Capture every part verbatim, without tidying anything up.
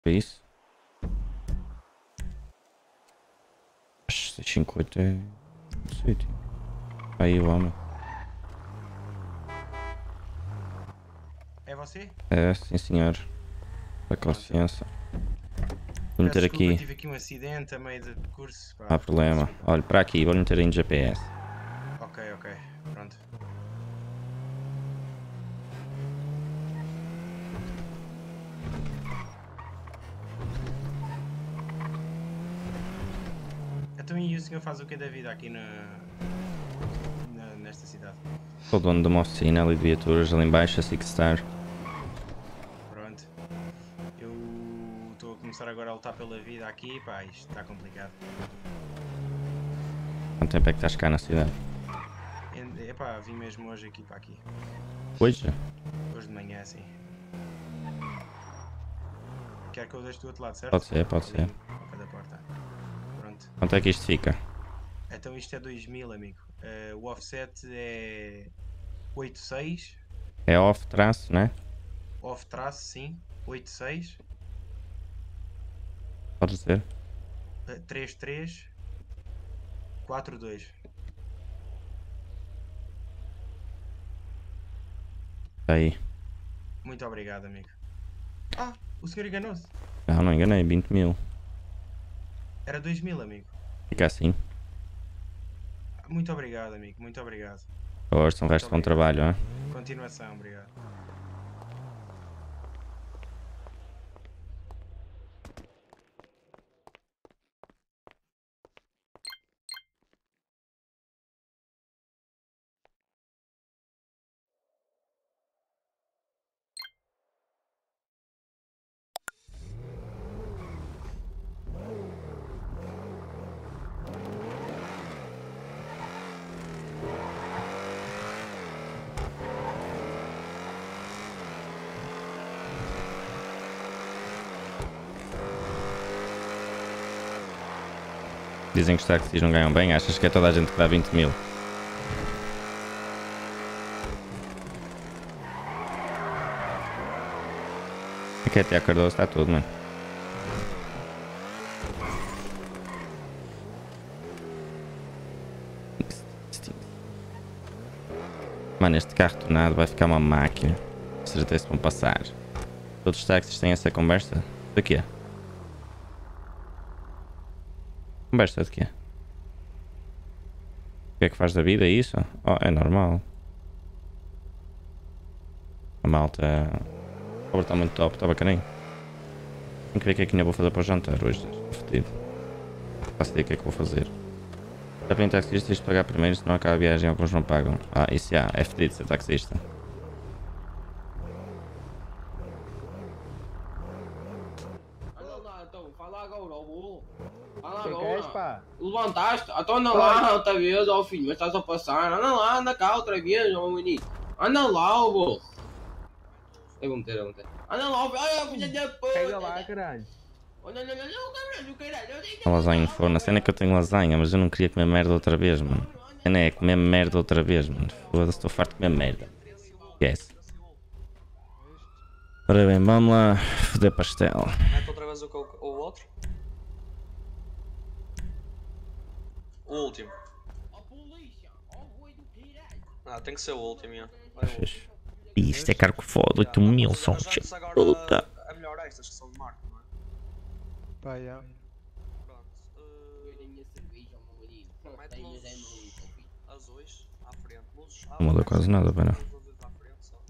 É isso? seiscentos e cinquenta é um sítio. Aí o homem. É você? É, sim senhor. Dá com licença. Vou Peço meter desculpa, aqui. tive aqui um acidente a meio de percurso. Não Pá, há problema. desculpa. Olha, para aqui, vou meter aí no G P S. Ok, ok. Pronto. Então e o senhor faz o que da vida aqui na, na- nesta cidade? Sou dono de uma oficina ali de viaturas ali em baixo, a Six Star. Pronto. Eu estou a começar agora a lutar pela vida aqui, pá, isto está complicado. Quanto tempo é que estás cá na cidade? E- Epá, vim mesmo hoje aqui para aqui. Hoje? Hoje de manhã, sim. Quer que eu deixe do outro lado, certo? Pode ser, pode ser. Ali, ao pé da porta. Pronto. Quanto é que isto fica? Então isto é dois mil, amigo. Eh, o offset é oitenta e seis. É off traço, né? Off traço, sim. oitenta e seis. Pode ser. eh, trinta e três. quarenta e dois. Está aí. Muito obrigado, amigo. Ah, o senhor enganou-se. Não, não enganei, vinte mil. Era dois mil, amigo. Fica assim. Muito obrigado, amigo. Muito obrigado. Força, um resto de bom trabalho, hein? Continuação, obrigado. Dizem que os táxis não ganham bem, achas que é toda a gente que dá vinte mil? Aqui até a Cardoso está tudo, mano. Mano, este carro tunado vai ficar uma máquina. Certeza que vão passar. Todos os táxis têm essa conversa? De quê? Conversa de quê? O que é que faz da vida isso? Oh, é normal. A malta... O está muito top, está bacaninho. Tenho que ver o que é que ainda vou fazer para o jantar hoje. Estou fedido. Faço ideia o que é que vou fazer. Já para taxista tens de pagar primeiro, senão acaba a viagem, alguns não pagam. Ah, isso já, é fedido ser taxista. Anda lá então, fala agora, ó burro. Fala Que que é agora. isso, pá? Levantaste? Então anda Pá. lá outra vez, ó filho, mas estás a passar. Anda lá, anda cá outra vez, ó menino. Anda lá, ó burro. Eu vou meter, eu vou meter. Anda lá, ó filho, olha, filha da puta. Pega lá, caralho. Olha, olha, olha, olha, caralho, caralho. olha, A lasanha no forno. A cena é que eu tenho lasanha, mas eu não queria comer merda outra vez, mano. A cena é comer merda outra vez, mano. Foda-se, estou farto de comer merda. Esquece. Ora bem, vamos lá foder pastel. Mete outra vez o, co- o outro. O último. Ó polícia, ó boi do caralho. Ah, tem que ser o último, já. Vai o último. Ih, isto é caro que foda, oito mil só. As antes agora Puta. é melhor estas que são de marca, não é? Pá, já. Pronto. Eu tenho minha cerveja, ó meu menino. Mete Tem, mas é luzes maluco, ó filho. azuis à frente. Luzes Não muda quase nada, pera. luzes à frente só.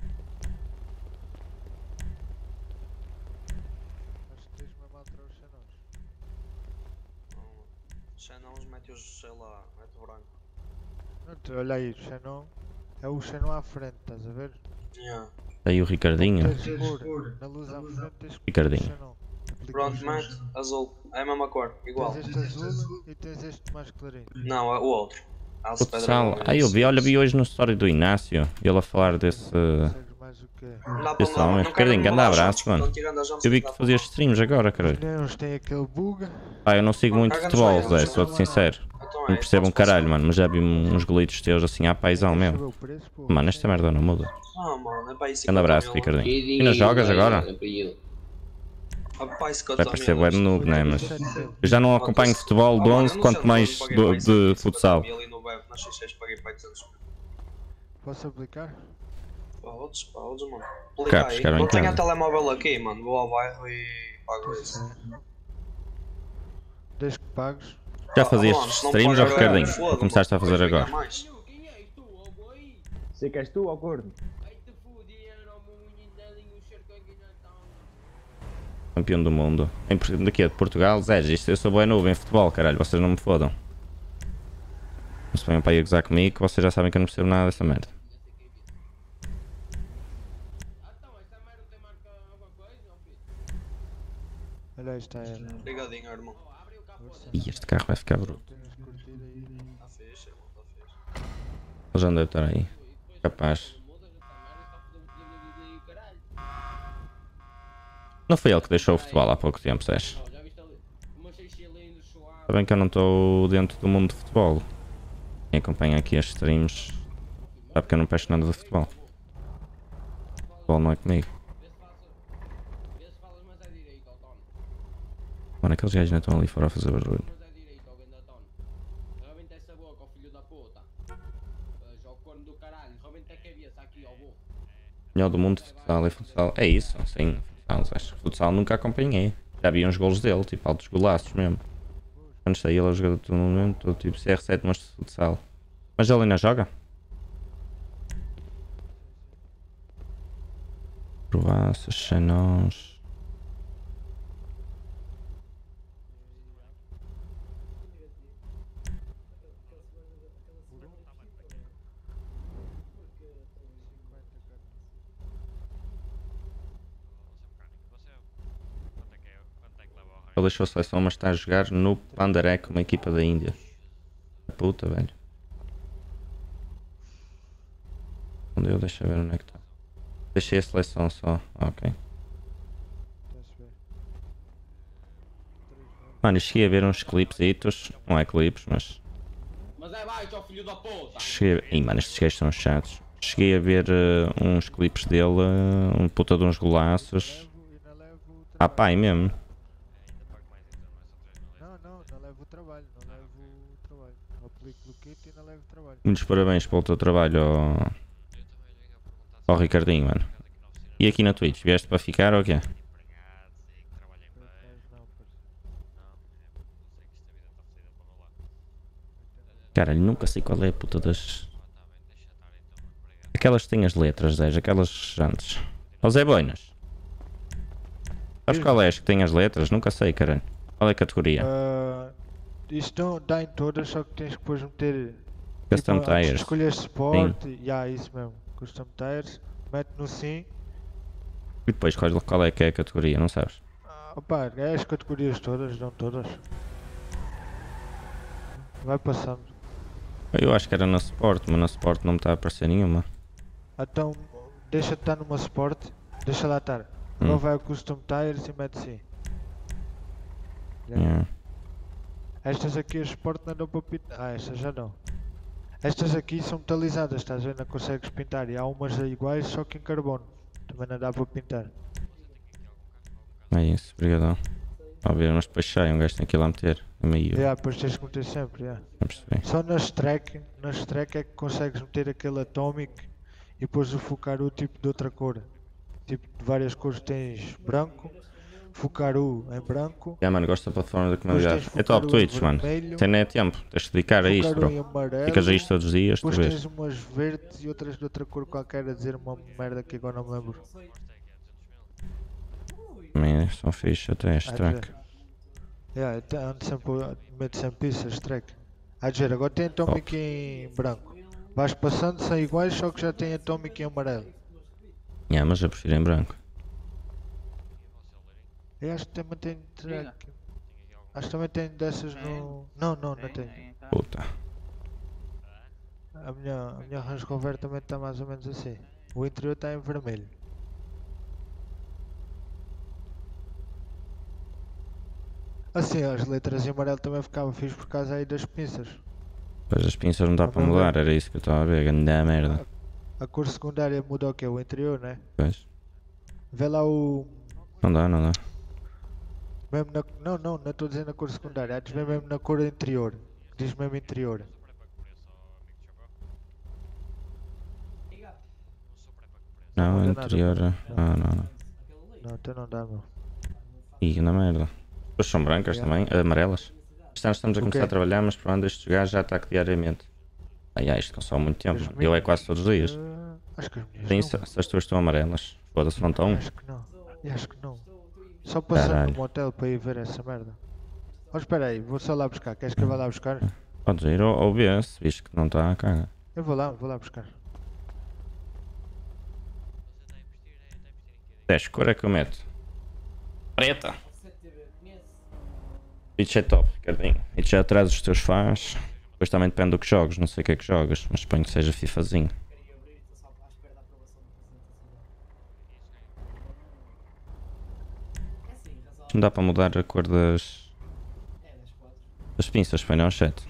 Acho que tens mesmo a alterar os cenários. Não. Xenons mete-os, sei lá, mete branco. Não, tu, olha aí, o Xenon. É o Xenon à frente, estás a ver? Yeah. Aí o Ricardinho. Tens escuro. Na luz à frente tens escuro. Ricardinho. Xenon. Aplica Pronto, os mete azul. É a mesma cor, igual. Tens este azul e tens este mais clarinho. Não, é o outro. Alce Pedra Futsal. Branca. Ah, eu vi, olha, vi hoje no story do Inácio. Ele a falar desse. Consegues mais o quê? Não dá Esse para homem. não quero Ricardinho, grande mudar as abraço, jantes, mano. não tirando as jantes, Eu vi não que dá fazias streams agora, caralho. Os têm aquele bug. Ah, eu não sigo muito Caga-nos futebol, bem, Zé, vamos sou-te lá. sincero. para- Então Não é, percebo um podes passar. caralho, mano, mas já vi uns golitos teus assim à paisão mesmo. Saber o preço, pô. Mano, esta merda não muda. Ah, mano, é para isso. Grande abraço, Ricardinho. E não jogas agora? Rapaz, que eu Vai parecer bué de noob, né? Mas sete mil. eu já não acompanho futebol de onze, quanto mais do- de futsal. Ali no web, nas X seis paguei para oitocentos mil. Posso aplicar? Paulos, paulos, mano. Cá, Liga aí. pescar em Não tenho casa. telemóvel aqui, mano. Vou ao bairro e pago isso. Desde que pagues. Já fazias Ah, mano, se não streams ou pagar, Ricardinho? foda, Ou começaste a mano. fazer Depois agora? ganha mais. Quem és tu, ó boi? Sei que és tu, ó corno. Ai te fudiram, munhelinho, cercanho na tão. Campeão do mundo. Em, Por- daqui a de Portugal, Zé, isto eu sou bué novo em futebol, caralho, vocês não me fodam. Não se venham para aí a gozar comigo, que vocês já sabem que eu não percebo nada dessa merda. Ah, então, essa merda tem marca alguma coisa, ó filho? Olha aí, está ele. Obrigadinho, irmão. Ó, abre o capô. Ih, este carro vai ficar bruto. Tens curtido aí. Tá fixe, irmão. Tá fixe. Ele já não deve estar aí. Capaz. Não foi ele que deixou o futebol há pouco tempo, Sérgio. Já viste ali? Uma xixilha do suave. Está bem que eu não estou dentro do mundo de futebol. Quem acompanha aqui as streams sabe que eu não peço nada de futebol. Futebol não é comigo. Vê se falas, mas é direito, ó Tony. Mano, aqueles gajos não estão ali fora a fazer barulho. Mas é direito, ó ganda Tony. Rebenta essa boca, ó filho da puta. Já o corno do caralho. Rebenta a cabeça aqui, ó burro. Melhor do mundo de futsal é futsal. É isso, sim. Futsal, acho que futsal nunca acompanhei. Já vi uns golos dele, tipo altos golaços mesmo. Quando saí ele é o jogador do momento, todo tipo C R sete monstro de futsal. Mas ele ainda joga? Provaças, Xanons. Ele deixou a seleção, mas está a jogar no Pandaré com uma equipa da Índia. Puta, velho. Onde eu? Deixa eu ver onde é que está. Deixei a seleção só. Ah, ok. Está-se bem. Mano, eu cheguei a ver uns clipesitos. Não é clipes, mas. Mas é baixo, ó filho da puta. Cheguei a... Ih, mano, estes gajos são chatos. Cheguei a ver uh, uns clipes dele. Uh, um puta de uns golaços. Levo e não levo Ah, trabalho. pai mesmo. Não, não, não levo o trabalho. Não levo o trabalho. Aplico o kit e não levo o trabalho. Muitos parabéns pelo teu trabalho, ao, ao Ricardinho, mano. E aqui na Twitch, vieste para ficar ou o quê? Por acaso não, parceiro. Caralho, nunca sei qual é a puta das. Aquelas que têm as letras, Zé, aquelas antes. Ó Zé Boinas. Sabes qual é as que têm as letras? Nunca sei, caralho. Qual é a categoria? Ah, isto não dá em todas, só que tens que depois meter. Custom tipo, antes de Tires. escolher Sport, e yeah, isso mesmo. Custom Tires, mete no sim. E depois qual, qual é que é a categoria, não sabes? Ah, opa, é as categorias todas, dão todas. Vai passando. Eu acho que era na Sport, mas na Sport não me está a aparecer nenhuma. Então, deixa estar numa Sport, deixa lá estar. Hum. Agora vai ao Custom Tires e mete sim. Yeah. Estas aqui as Sport não dão para pintar. Ah, estas já não. Estas aqui são metalizadas, estás a ver? Não consegues pintar. E há umas iguais, só que em carbono. Também não dá para pintar. É isso, obrigadão. A ver, mas depois sai, um gajo tem que ir lá meter. É meio. Yeah, depois tens que meter sempre, yeah. Não percebi. Só nas track, nas track é que consegues meter aquele atomic e depois o focar o tipo de outra cor. Tipo de várias cores tens branco, focar o em branco, Yeah, mano, gosto da plataforma da depois comunidade. tens É top focar o Twitch, mano. vermelho, Tem nem tempo, tens de dedicar a isto, focar o bro. em amarelo, Ficas a isto todos os dias, tu depois vês. tens umas verdes e outras de outra cor qualquer a dizer uma merda que agora não me lembro. Também são fixe até este Há de track. ver. Yeah, eu te- ando sempre, meto sempre isso, as track. Há de ver, agora tem atomic em branco. Vais passando, são iguais, só que já tem atomic em amarelo. Yeah, mas eu prefiro em branco. Eu acho que também tem track. Acho que também tem dessas no. Não, não, não tem. Puta. A minha, a minha Range Rover também está mais ou menos assim. O interior está em vermelho. Assim, as letras em amarelo também ficava fixe por causa aí das pinças. Pois as pinças não dá Dá para para mudar, era isso que eu estava a ver, grande merda. A cor secundária muda o que? O interior, né? Pois. Vê lá o. Não dá, não dá. Mesmo na, não, não, não estou dizendo na cor secundária, diz mesmo na cor interior. Diz mesmo interior. Não, Não muda interior. nada. Ah, não, não. Não, então não dá, meu. Ih, na merda. As são brancas Yeah. também, amarelas. Este ano estamos a O começar quê? a trabalhar, mas para onde este jogar já ataque diariamente. Ai, ai, isto consome muito tempo. As mano. Eu é quase todos os dias. Ah, acho que as minhas Sim, não. se, se as tuas estão amarelas. Foda-se, não estão. Acho que não. Eu acho que não. Só passando Caralho. no motel para ir ver essa merda. Oh, espera aí, vou só lá buscar. Queres que eu vá lá buscar? Podes ir ou, ou ver, se viste que não está, caga. Eu vou lá, vou lá buscar. dez, cor é que eu meto? Preta. Isto é top, Ricardinho. Isto já traz os teus fãs. Depois também depende do que jogas, não sei o que é que jogas, mas suponho que seja FIFAzinho. Não dá para mudar a cor das, das pinças, foi não, chat?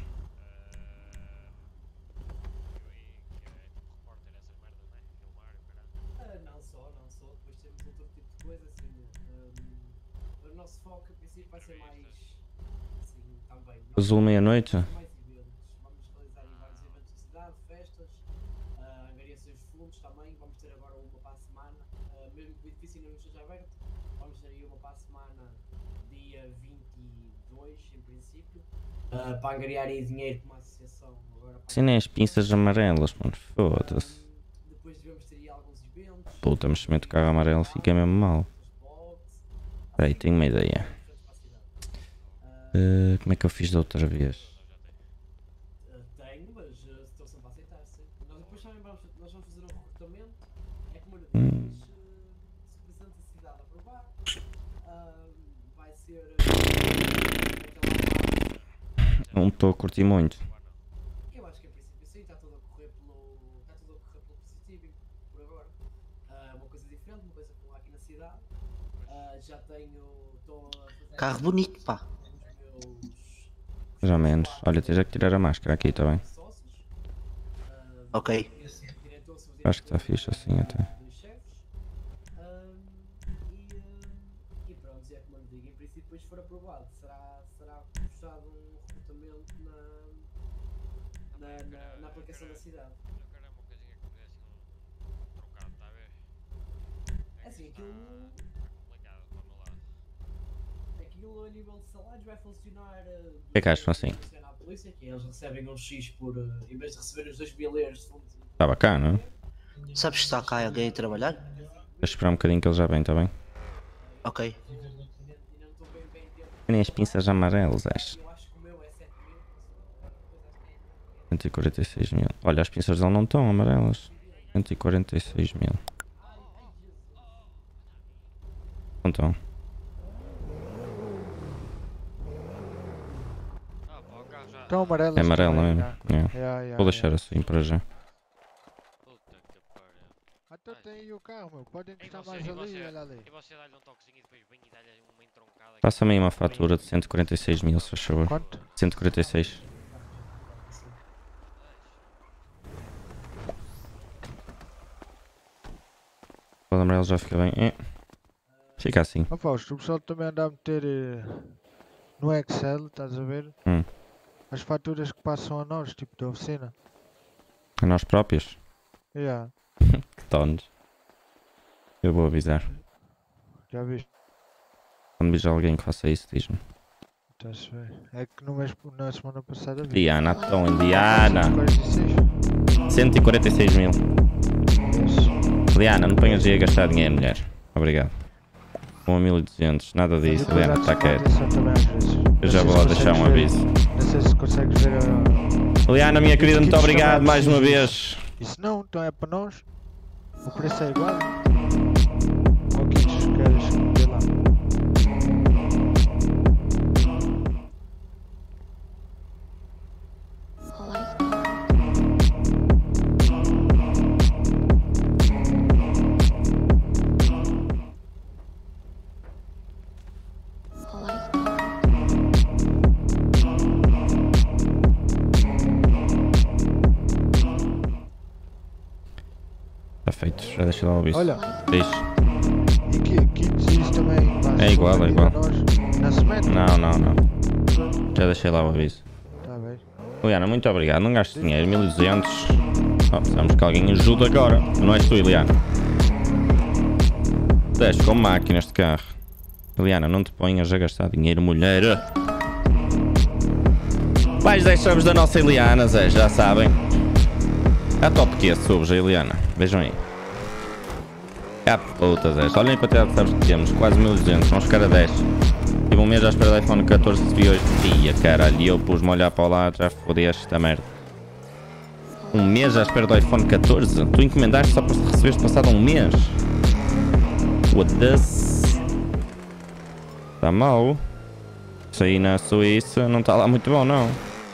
Ah, não só, não só, depois temos outro tipo de coisa, assim, hum, o nosso foco a princípio vai ser mais, assim, também, Azul meia-noite? mais eventos, vamos realizar aí vários eventos na cidade, festas, ah, angariações de fundos também, vamos ter agora uma para a semana, ah, mesmo que o edifício ainda não esteja aberto, vamos ter aí uma para a semana, dia vinte e dois em princípio, ah, para angariar aí dinheiro para uma associação agora para Sim, nem as pinças amarelas, mano, foda-se. depois devemos ter aí alguns eventos. Puta, mas se meto o carro amarelo fica mesmo mal. Peraí, tenho uma ideia. Uh, como é que eu fiz da outra vez? Tenho, mas uh, estou sempre a aceitar, sim. Nós depois também vamos, nós vamos fazer um recrutamento. É como eu Hum. digo, mas, uh, se o Presidente da cidade aprovar, uh, vai ser. Uh, Não estou a curtir muito. eu acho que em princípio sim, está tudo a correr pelo. Está tudo a correr pelo positivo por agora. Uh, uma coisa diferente, uma coisa como há aqui na cidade. Uh, já tenho. Estou a fazer. Carro bonito, pá. os meus Mais ou menos. Olha, tens é que tirar a máscara aqui, tá bem? sócios. Uh, Ok. diretor, sou Acho que está fixe assim até. dos chefes. Ahm, e, ahm, e pronto, é como eu digo, em princípio, depois se for aprovado, será, será puxado um recrutamento na, na, na, na aplicação da cidade. É assim, aquilo, aquilo a nível de salários vai funcionar. O que é que acham assim? Funciona a polícia, que eles recebem um X por. Uh, em vez de receberem os dois mil euros de fundo. Está bacana, não? Sabes se está cá alguém a trabalhar? Deixa esperar um bocadinho que ele já vem, tá bem? Ok. Ainda não estou bem bem dentro. Nem as pinças amarelas, acho. Eu acho que o meu é sete mil. cento e quarenta e seis mil. Olha, as pinças dele não estão amarelas. cento e quarenta e seis mil. Não estão. Estão amarelas. É amarelo, não é? também, É. já. Yeah, yeah, Vou deixar yeah. assim para já. Então tem aí o carro, meu. Podem E encostar você, mais e ali você, e olha ali. e você dá-lhe um toquezinho e depois vem e dá-lhe uma entroncada. Passa-me aí uma fatura de cento e quarenta e seis mil, se faz favor. Quanto? cento e quarenta e seis. O amarelo já fica bem. É. Fica assim. Ó Fausto, o pessoal também anda a meter eh, no Excel, estás a ver? Hum. As faturas que passam a nós, tipo da oficina. A nós próprios. Yeah, Que tones. Eu vou avisar. já viste? Quando vejo alguém que faça isso, diz-me. Estás a ver? É que no mês, na semana passada vi. Diana, então, Diana. cento e quarenta e seis. cento e quarenta e seis mil. Isso. Diana, não ponhas aí a gastar dinheiro, mulher. Obrigado. um a mil e duzentos, nada disso, Depois Diana, há está quieto. desconto também às vezes. Eu Não já sei vou se lá deixar um consegues ver- aviso. Não sei se consegues ver a... Diana, minha querida, muito Kits obrigado também mais uma precisas. vez. E se não, então é para nós. O preço é igual. Ou kits queres ver lá? Está feito, já deixei lá o aviso. Olha, Diz. e que, kits isso também pá, É se igual, for é aqui para igual. nós, na Obrigado. Não, não, não. Já deixei lá o aviso. Tá bem. Iliana, muito obrigado. Não gastes dinheiro. mil e duzentos. Oh, precisamos que alguém ajude agora. Não és tu, Iliana. Desce com máquinas de carro. Iliana, não te ponhas a gastar dinheiro, mulher. Mais dez subs da nossa Iliana, Zé, já sabem. A top que é subs, a Iliana. Vejam aí. Ah, puta, Zé. Olhem para a quantidade de subs que temos. Quase mil e duzentos. Vamos ficar a dez. Tive um mês à espera do iPhone catorze e vi hoje. Ia, caralho. E eu pus-me a olhar para o lado. Já fodi esta merda. Um mês à espera do iPhone catorze? Tu encomendaste só para receberes passado um mês? What this? Está mal. Isso aí na Suíça não está lá muito bom, não.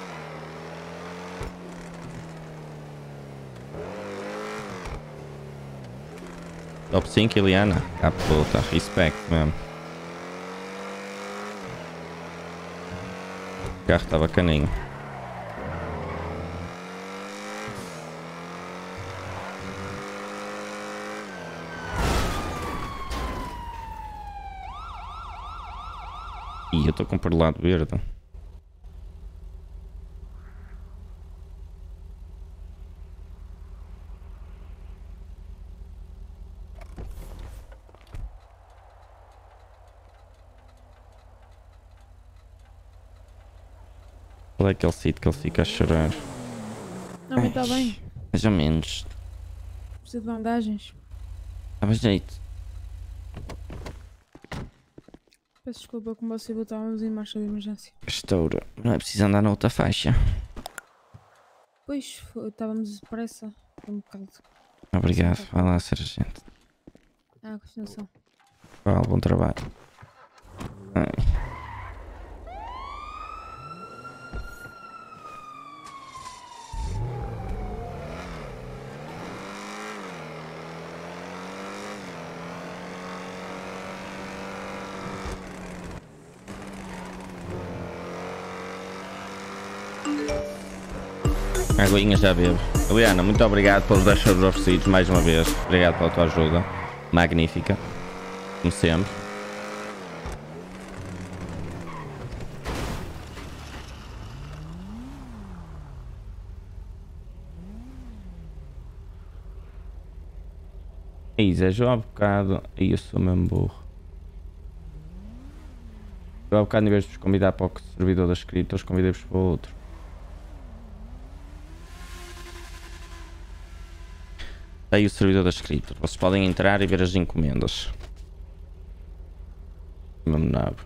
Top cinco, Iliana. Ah, puta. Respect mesmo. O carro está bacaninho. Ih, eu estou com perlado verde. Qual é aquele sítio que ele fica a chorar? Não, mas está bem. Mais ou menos. Precisa de bandagens. Dava jeito. Peço desculpa, como você viu, estávamos em marcha de emergência. Estoura. Não é preciso andar na outra faixa. Pois, foi- estávamos depressa. Foi um bocado. Obrigado. Vai lá, sargento. Ah, continuação. Vá, bom trabalho. Ai. Aguinha já bebo. Eliana, muito obrigado pelos dez subs oferecidos mais uma vez. Obrigado pela tua ajuda. Magnífica. Como sempre. Ei, Zé, eu há bocado. Ei, eu sou mesmo burro. Eu há bocado, em vez de vos convidar para o servidor das criptos, convidei-vos para o outro. Aí o servidor das criptos. Vocês podem entrar e ver as encomendas. Mesmo nabo.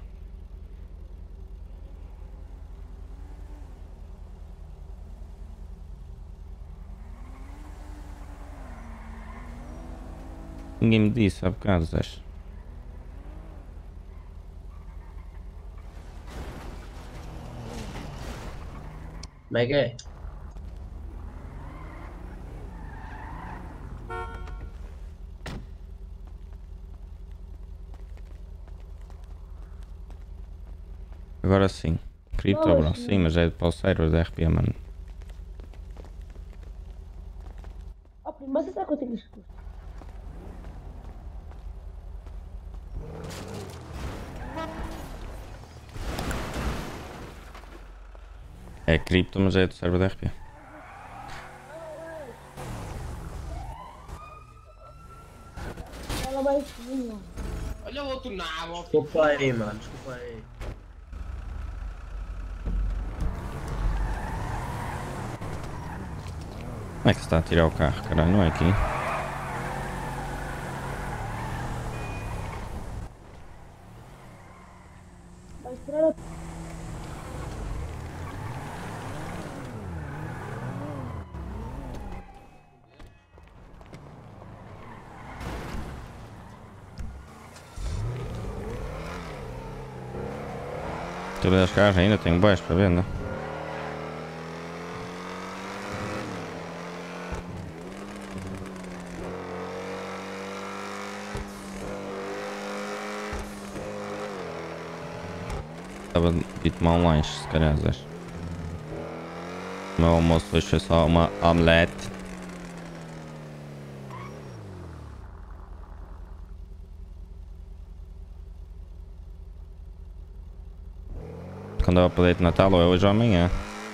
Ninguém me disse há bocado, Zé. Como é que é? Agora sim. Cripto, bro. Sim, mas é para o server da R P, mano. Oh, primo, mas será que eu tenho isto? É cripto, mas é do server da R P. Ela vai subir. Olha o outro nabo. Desculpa aí, mano. Desculpa aí. Como é que se está a tirar o carro, caralho? Não é aqui. Vai esperar a... Todas as carros ainda tenho boas para venda. Estava de tomar um lanche, se calhar, Zé. O meu almoço hoje foi só uma omelete. Quando é o update de Natal, ou é hoje ou amanhã.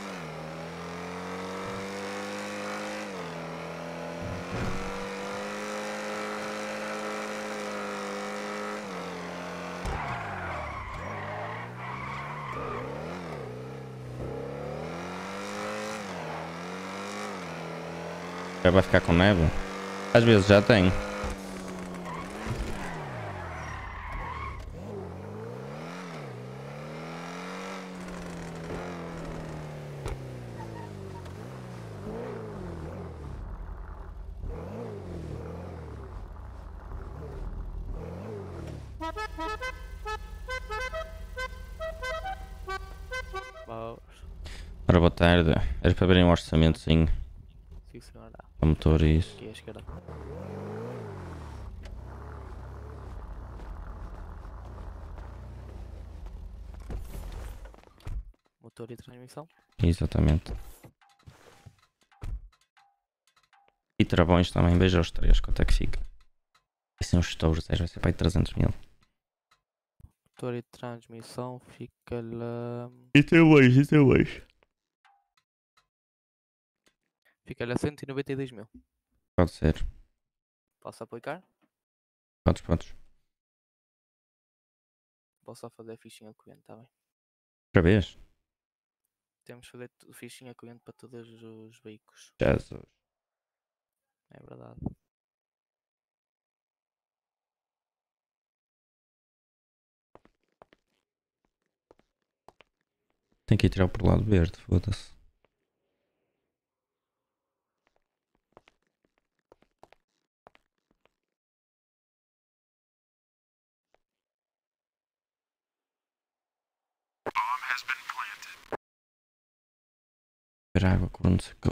Já vai ficar com neve? Às vezes já tem. Ora, boa tarde. Era para verem um orçamento, sim. Sim, senhora. A motor e isso. Aqui à esquerda. Motor e transmissão. Exatamente. E travões também. Veja os três. Quanto é que fica? E são os touros. Vai ser para aí trezentos mil. Motor e transmissão fica-lhe... E tem hoje, e tem hoje. Fica-lhe a cento e noventa e dois mil. Pode ser. Posso aplicar? Podes, podes. Posso só fazer a fichinha cliente, está bem? Outra vez? Temos que fazer tu- fichinha cliente para todos os veículos. Jesus. É verdade. Tem que ir tirar por lado verde, foda-se. Ver a água quando secou.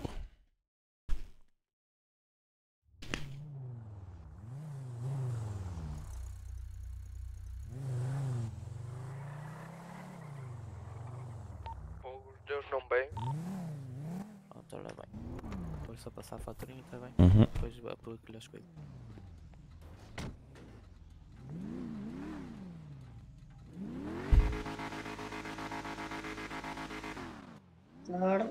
Deus não bem. Pronto, ora bem. Vou só passar a faturinha, está bem? Uhum. Depois aplico-lhe as coisas. Claro.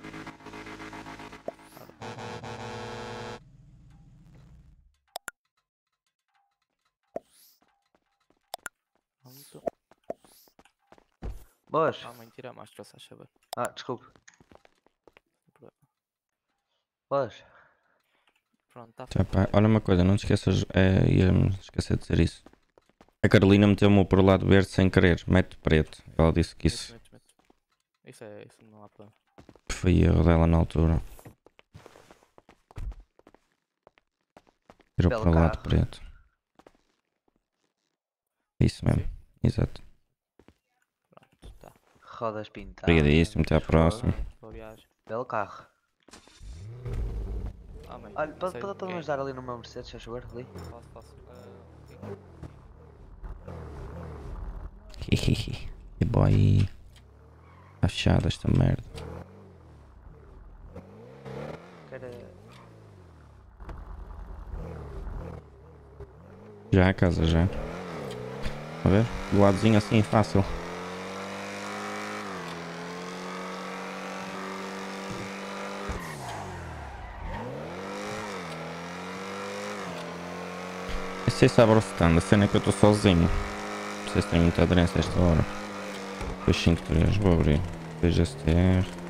Pronto. Boas. Ah, mãe, tira a máscara, se faz favor. Ah, desculpe. Boas. Pronto, está Já, pá, olha uma coisa, não te esqueças, é, ia-me esquecer de dizer isso. A Carolina meteu-me por lado verde sem querer, mete preto. Ela disse que isso Mete, mete, mete. Isso é, isso não há problema. foi erro dela na altura. Virou Belo para o lado carro. preto. Isso mesmo, Sim. exato. Pronto, tá. Rodas pintadas. Obrigadíssimo, até à próxima. Boa viagem. Belo carro. Ah, mãe, Olha, não pode, sei pode, pode quem- me ajudar ali no meu Mercedes, se favor, ali? Posso, posso. Ah, Que boy. Está fechada esta merda. Quero... Já a casa, já. A ver? Do ladozinho assim, fácil. Eu sei se abre o stand, a cena é que eu estou sozinho. Não sei se tem muita aderência a esta hora. Depois cinco três, vou abrir. dois S T R.